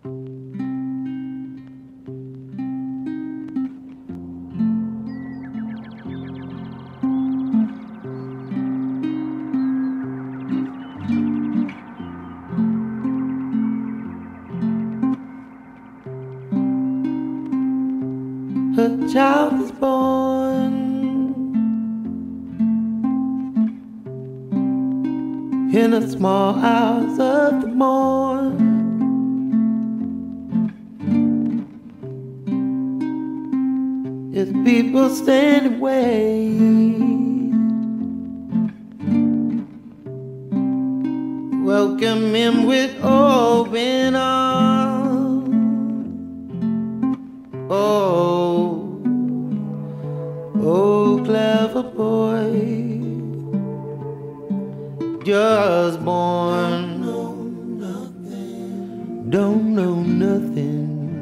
A child is born in the small hours of the morn. As people stand and wait, welcome him with open arms. Oh, clever boy, just born, don't know nothing.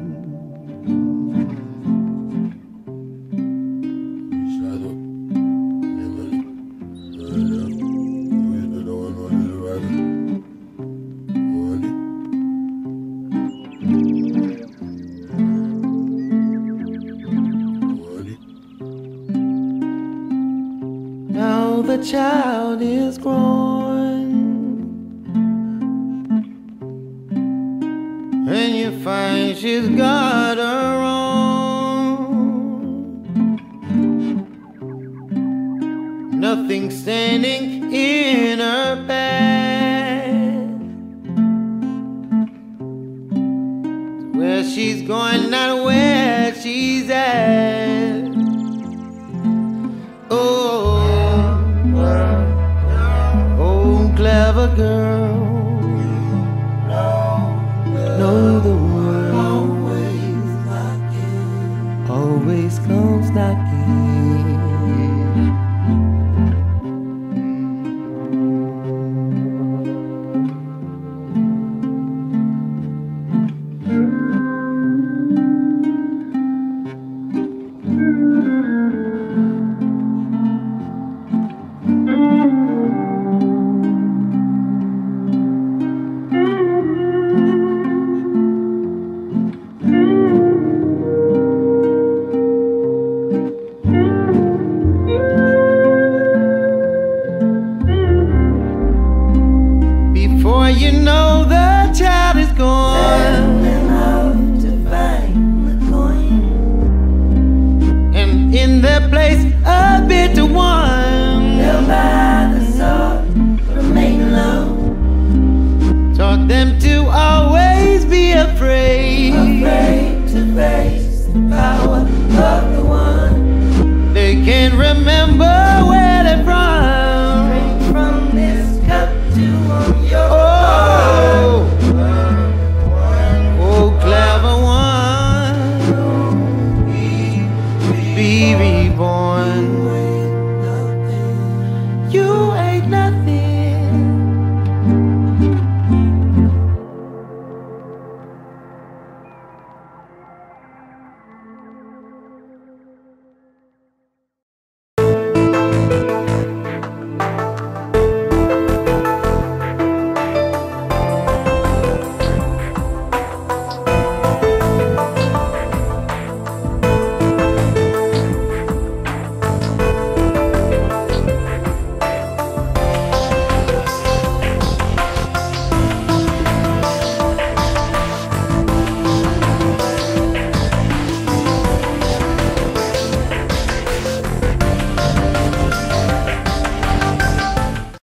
Now the child is grown, and you find she's got her own. Nothing standing in her path. Where she's going, not where she's at. Clever girl, know the world always comes knocking. Before you know, the child is gone. Sailing off to find the coin, And in their place, a bitter one held by the sword, remain low. taught them to always